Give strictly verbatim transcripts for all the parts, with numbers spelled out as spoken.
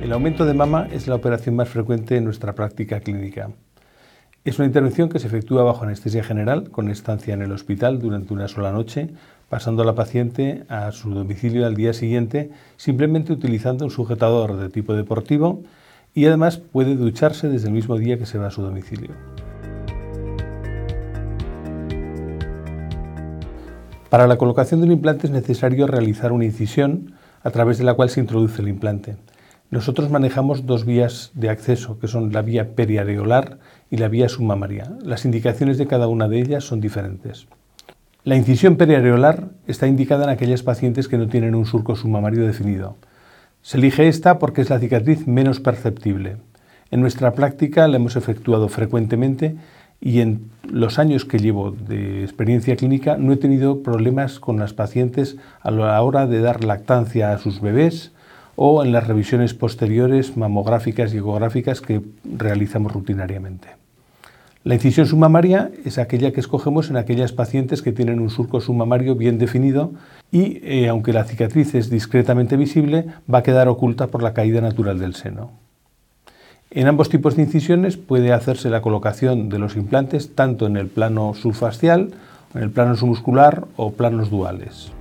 El aumento de mama es la operación más frecuente en nuestra práctica clínica. Es una intervención que se efectúa bajo anestesia general, con estancia en el hospital durante una sola noche, pasando a la paciente a su domicilio al día siguiente, simplemente utilizando un sujetador de tipo deportivo, y además puede ducharse desde el mismo día que se va a su domicilio. Para la colocación de un implante es necesario realizar una incisión a través de la cual se introduce el implante. Nosotros manejamos dos vías de acceso, que son la vía periareolar y la vía submamaria. Las indicaciones de cada una de ellas son diferentes. La incisión periareolar está indicada en aquellas pacientes que no tienen un surco submamario definido. Se elige esta porque es la cicatriz menos perceptible. En nuestra práctica la hemos efectuado frecuentemente y en los años que llevo de experiencia clínica no he tenido problemas con las pacientes a la hora de dar lactancia a sus bebés o en las revisiones posteriores mamográficas y ecográficas que realizamos rutinariamente. La incisión submamaria es aquella que escogemos en aquellas pacientes que tienen un surco submamario bien definido y, eh, aunque la cicatriz es discretamente visible, va a quedar oculta por la caída natural del seno. En ambos tipos de incisiones puede hacerse la colocación de los implantes tanto en el plano subfascial, en el plano submuscular o planos duales.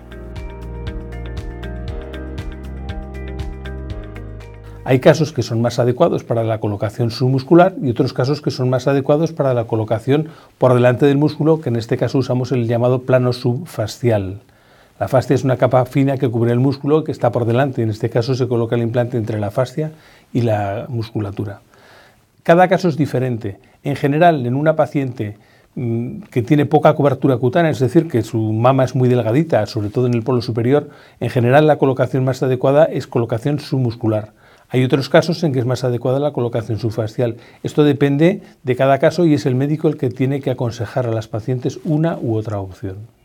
Hay casos que son más adecuados para la colocación submuscular y otros casos que son más adecuados para la colocación por delante del músculo, que en este caso usamos el llamado plano subfascial. La fascia es una capa fina que cubre el músculo que está por delante, en este caso se coloca el implante entre la fascia y la musculatura. Cada caso es diferente. En general, en una paciente mmm, que tiene poca cobertura cutánea, es decir, que su mama es muy delgadita, sobre todo en el polo superior, en general la colocación más adecuada es colocación submuscular. Hay otros casos en que es más adecuada la colocación subfascial. Esto depende de cada caso y es el médico el que tiene que aconsejar a las pacientes una u otra opción.